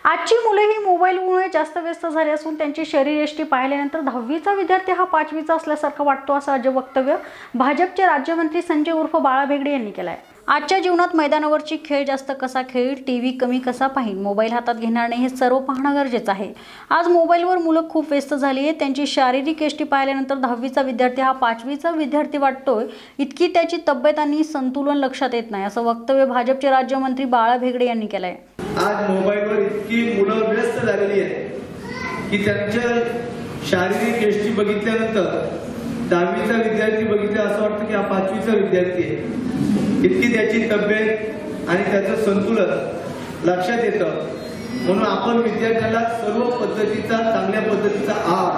आजची मुले ही मोबाईलमुळे जास्त व्यस्त झाली असून त्यांची शरीरयष्टी पाहिल्यानंतर 10वीचा विद्यार्थी हा 5वीचा असल्यासारखा वाटतो असं अजब वक्तव्य भाजपचे राज्यमंत्री संजय उर्फ बाळा भेगडे यांनी केलं आहे। आजच्या जीवनात मैदानावरची खेळ जास्त कसा खेळील, टीव्ही कमी कसा पाहिल, मोबाईल हातात घेणार नाही हे सर्व पाहणं गरजेचं आहे। आज मोबाईलवर मुलं खूप व्यस्त झाली आहे। त्यांची शारीरिक यष्टी पाहिल्यानंतर 10वीचा विद्यार्थी हा 5वीचा विद्यार्थी वाटतोय, इतकी त्याची तब्येत आणि संतुलन लक्षात येत नाही असं वक्तव्य भाजपचे राज्यमंत्री बाळा भेगडे यांनी केलं आहे। आज मोबाईलवर इतकी मुलं व्यस्त झालेली आहेत की त्यांच्या शारीरिक यष्टी बघितल्यानंतर 10वीचा विद्यार्थी बघितला असं वाटतं की हा 5वीचा विद्यार्थी आहे। इतकी त्याची तब्येत आणि त्याचं संतुलन लक्षात येतं। म्हणून आपण विद्यार्थ्याला सर्व पद्धतीचा चांगल्या पद्धतीचा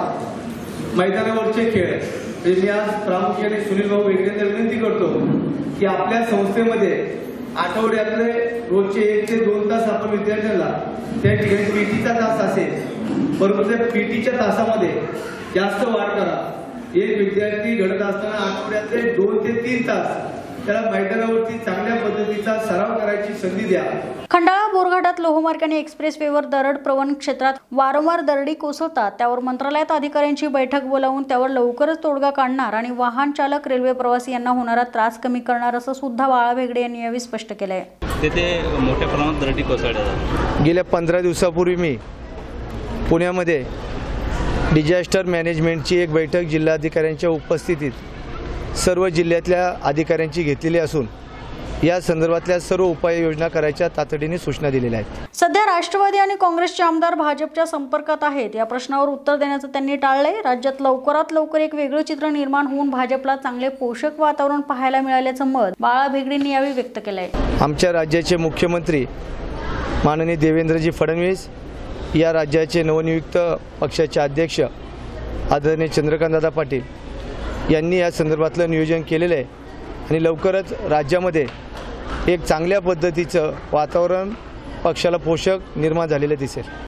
आहार, मैदानावरचे खेळ मी आज प्रामुख्याने सुनील भाऊ भेगडेंना विनंती करतो की आपल्या संस्थेमध्ये आठवड्यातले रोजचे 1 ते 2 तास आपण विद्यार्थ्यांना त्या ठिकाणी पीटीचा तास असेल, परंतु त्या पीटीच्या तासामध्ये जास्त वाढ करा। एक विद्यार्थी घडत असताना आठवड्यातले 2 ते 3 तास त्याला मैदानावरती चांगल्या पद्धतीचा सराव करायची संधी द्या। खंडाळा बोरघाटात लोहमार्गाने एक्सप्रेसवेवर दरड प्रवण क्षेत्रात वारंवार दरडी कोसळतात, त्यावर मंत्रालयात अधिकाऱ्यांची बैठक बोलावून त्यावर लवकरच तोडगा काढणार आणि वाहन चालक, रेल्वे प्रवासी यांना होणारा त्रास कमी करणार असं सुद्धा बाळा भेगडे यांनी यावेळी स्पष्ट केलं आहे। तेथे मोठ्या प्रमाणात दरडी कोसळल्या। गेल्या 15 दिवसापूर्वी मी पुण्यामध्ये डिझास्टर मॅनेजमेंटची एक बैठक जिल्हाधिकाऱ्यांच्या उपस्थितीत सर्व जिल्ह्यातल्या अधिकाऱ्यांची घेतलेली असून या संदर्भातल्या सर्व उपाययोजना करायच्या तातडीने सूचना दिलेल्या आहेत। सध्या राष्ट्रवादी आणि काँग्रेसचे आमदार भाजपच्या संपर्कात आहेत, या प्रश्नावर उत्तर देण्याचं त्यांनी टाळलंय। राज्यात लवकरात लवकर एक वेगळं चित्र निर्माण होऊन भाजपला चांगले पोषक वातावरण पाहायला मिळाल्याचं मत बाळा भेगडेंनी यावेळी व्यक्त केलंय। आमच्या राज्याचे मुख्यमंत्री माननीय देवेंद्रजी फडणवीस, या राज्याचे नवनियुक्त पक्षाचे अध्यक्ष आदरणीय चंद्रकांतदादा पाटील यांनी या संदर्भातलं नियोजन केलेलं आहे आणि लवकरच राज्यामध्ये एक चांगल्या पद्धतीचं वातावरण पक्षाला पोषक निर्माण झालेलं दिसेल।